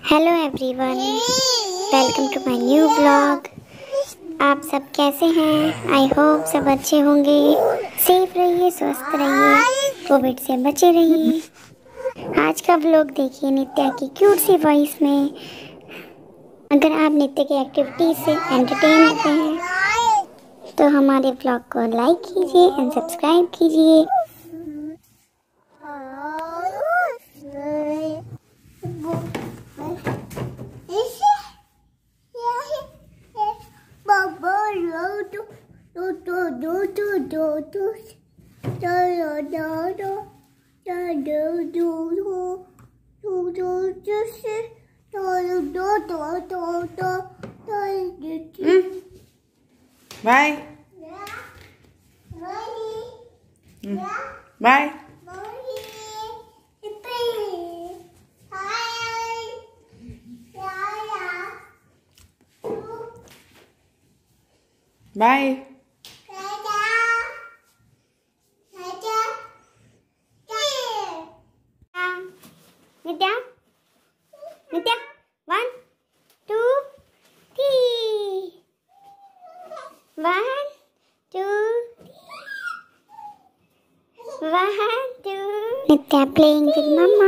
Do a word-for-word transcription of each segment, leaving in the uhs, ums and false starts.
Hello everyone, welcome to my new blog. आप सब कैसे हैं? आई होप सब अच्छे होंगे। सेफ रहिए, स्वस्थ रहिए, कोविड से बचे रहिए। आज का ब्लॉग देखिए नित्या की क्यूट सी वॉइस में। अगर आप नित्या की एक्टिविटीज से एंटरटेन होते हैं तो हमारे ब्लॉग को लाइक कीजिए एंड सब्सक्राइब कीजिए। Bye. Mm. Bye. Bye. Nitya, Nitya, one, two, three, one, two, one, two. Nitya playing with mama.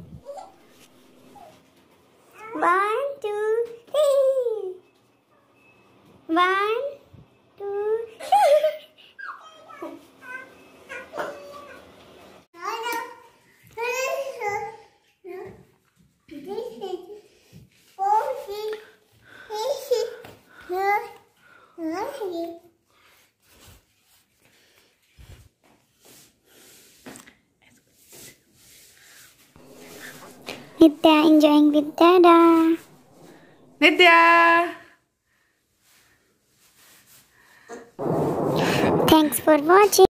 One, two, three. One, two, three. Nitya enjoying with Dada. Nitya. Thanks for watching.